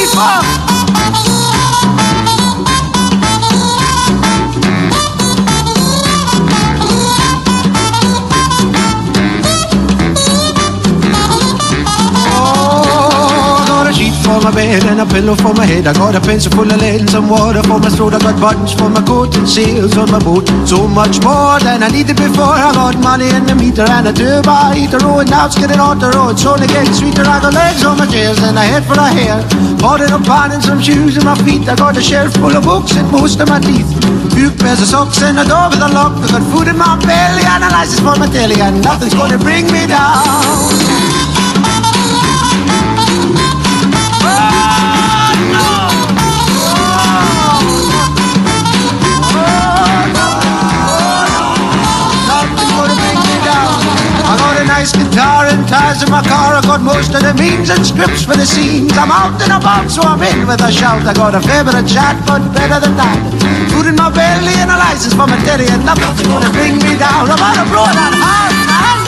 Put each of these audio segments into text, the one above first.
For my bed and a pillow for my head. I got a pencil full of lead and some water for my throat. I got buttons for my coat and sails on my boat. So much more than I needed before. I got money in the meter and a turbo heater. Oh, and now it's getting on the road. So getting sweeter. I got legs on my chairs and a head full of hair. Bought a pan and some shoes on my feet. I got a shelf full of books and most of my teeth. Few pairs of socks and a door with a lock. I got food in my belly and a license for my telly. And nothing's gonna bring me down. Nice guitar and ties in my car. I got most of the means and scripts for the scenes. I'm out and about, so I'm in with a shout. I got a favorite chat, but better than that, food in my belly and a license for my teddy, and nothing's gonna bring me down. I'm on a road that hard, man.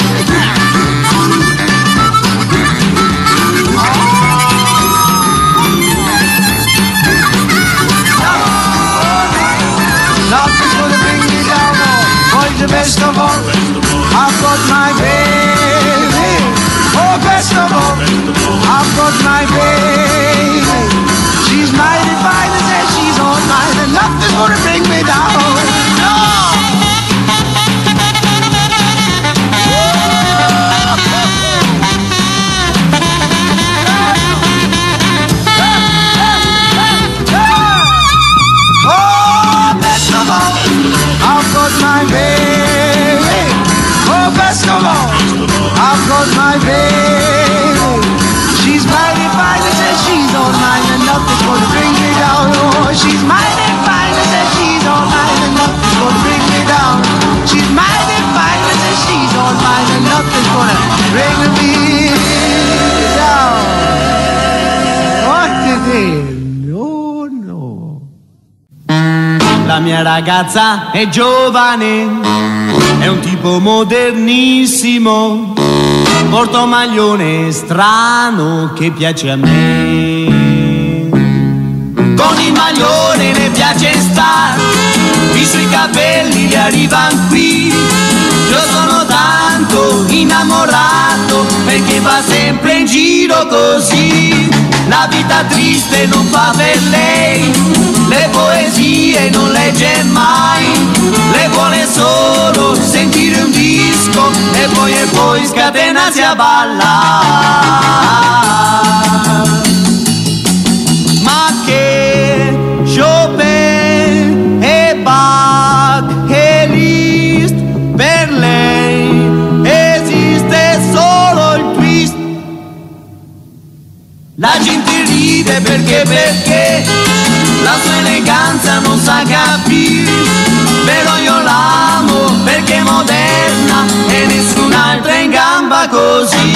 Nothing's gonna bring me down. Boys, the best of all, I've got my baby. Oh, best of all, I've got my baby. She's mighty fine and says she's all mine, and nothing's gonna bring me down. No! Oh, best of all, I've got my baby. Oh, best of all, I've got my baby. She's mighty fine and says she's all mine, and nothing's gonna bring me down. Oh, she's mighty fine and says she's all mine, and nothing's gonna bring me down. She's mighty fine and says she's all mine, and nothing's gonna bring me down. What did it? No, no. La mia ragazza è giovane, è un tipo modernissimo, porta un maglione strano che piace a me. Con il maglione ne piace star, i suoi capelli gli arrivan qui. Io sono tanto innamorato perché va sempre in giro così. La vita triste non fa per lei, le poesie non legge mai, le vuole solo sentire un disco e poi scatenarsi a ballare. Ma che Chopin e Bach e Liszt, per lei esiste solo il twist. La gente ride perché la sua eleganza non sa capire, però io l'amo perché è moderna e nessun'altra in gamba così.